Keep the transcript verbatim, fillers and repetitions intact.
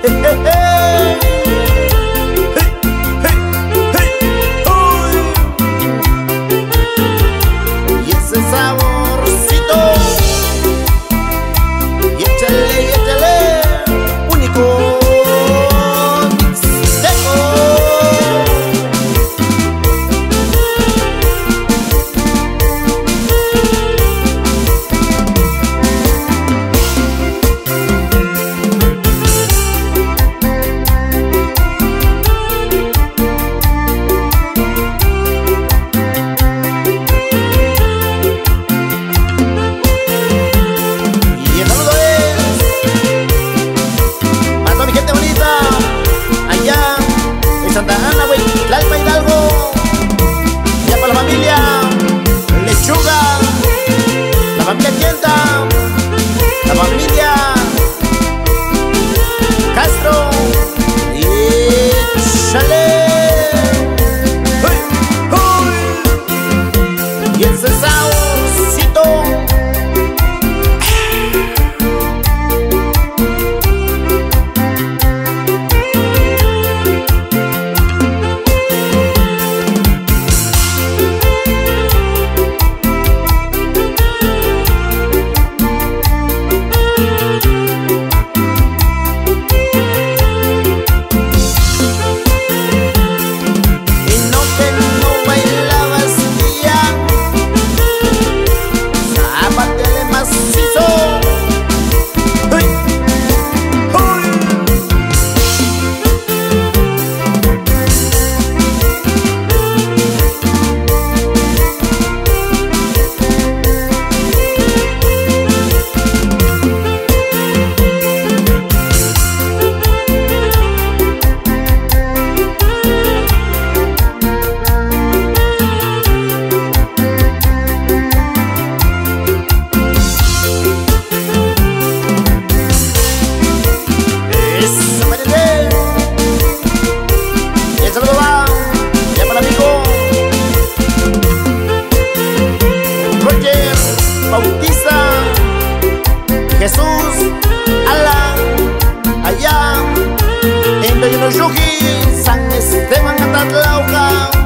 Y ese saborcito, y échale, y échale, único mixteco. Santa Ana, güey, Tlalpan, Hidalgo. Ya para la familia Lechuga, la familia Tienda, la familia Castro y Chale. ¡Uy! ¡Uy! Y ese saborcito. Bautiza, Jesús, Alan, allá en Doyunoyuji, San Esteban, Atatlauca.